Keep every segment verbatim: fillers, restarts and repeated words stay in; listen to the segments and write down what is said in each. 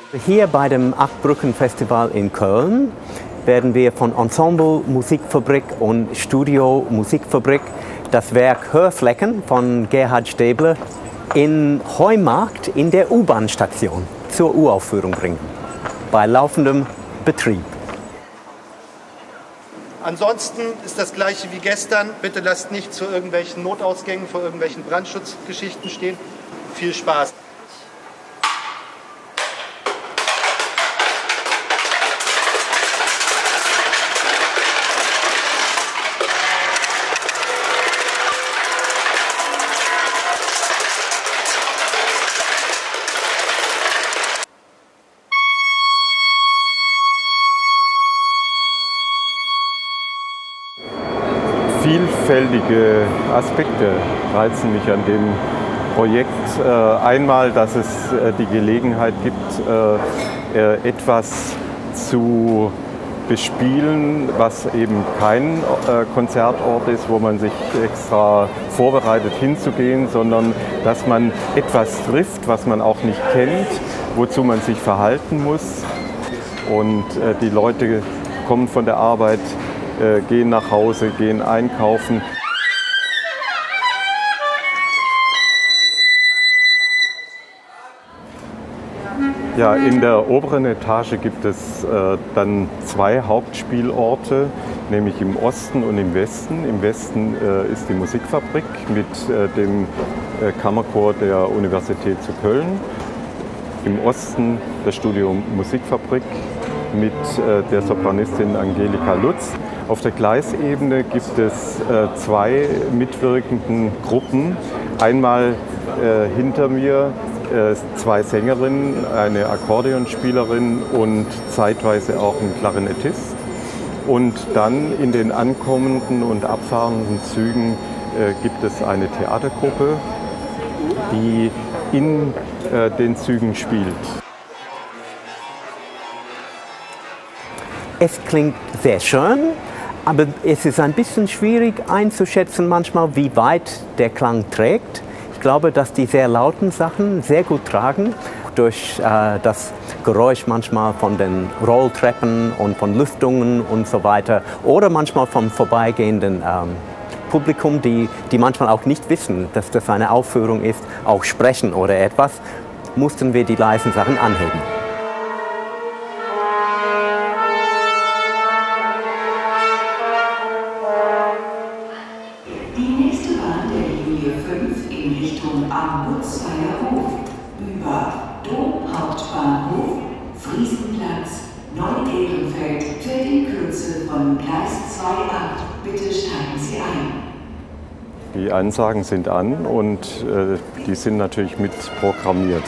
Hier bei dem Acht-Brücken-Festival in Köln werden wir von Ensemble Musikfabrik und Studio Musikfabrik das Werk Hörflecken von Gerhard Stäbler in Heumarkt in der U-Bahn-Station zur Uraufführung bringen, bei laufendem Betrieb. Ansonsten ist das gleiche wie gestern. Bitte lasst nicht zu irgendwelchen Notausgängen, vor irgendwelchen Brandschutzgeschichten stehen. Viel Spaß! Vielfältige Aspekte reizen mich an dem Projekt. Äh, einmal, dass es äh, die Gelegenheit gibt, äh, äh, etwas zu bespielen, was eben kein äh, Konzertort ist, wo man sich extra vorbereitet hinzugehen, sondern dass man etwas trifft, was man auch nicht kennt, wozu man sich verhalten muss. Und äh, die Leute kommen von der Arbeit, Äh, gehen nach Hause, gehen einkaufen. Ja, in der oberen Etage gibt es äh, dann zwei Hauptspielorte, nämlich im Osten und im Westen. Im Westen äh, ist die Musikfabrik mit äh, dem äh, Kammerchor der Universität zu Köln. Im Osten das Studio Musikfabrik mit äh, der Sopranistin Angelika Lutz. Auf der Gleisebene gibt es äh, zwei mitwirkenden Gruppen. Einmal äh, hinter mir äh, zwei Sängerinnen, eine Akkordeonspielerin und zeitweise auch ein Klarinettist. Und dann in den ankommenden und abfahrenden Zügen äh, gibt es eine Theatergruppe, die in äh, den Zügen spielt. Es klingt sehr schön, aber es ist ein bisschen schwierig einzuschätzen manchmal, wie weit der Klang trägt. Ich glaube, dass die sehr lauten Sachen sehr gut tragen, durch äh, das Geräusch manchmal von den Rolltreppen und von Lüftungen und so weiter. Oder manchmal vom vorbeigehenden ähm, Publikum, die, die manchmal auch nicht wissen, dass das eine Aufführung ist, auch sprechen oder etwas, mussten wir die leisen Sachen anheben. In Richtung am Butzweiler Hof, über Dom-Hauptbahnhof, Friesenplatz, Neu-Ehrenfeld für die Kürze von Gleis zwei acht. Bitte steigen Sie ein. Die Ansagen sind an und äh, die sind natürlich mit programmiert.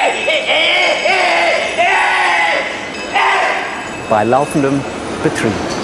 Bei laufendem Betrieb.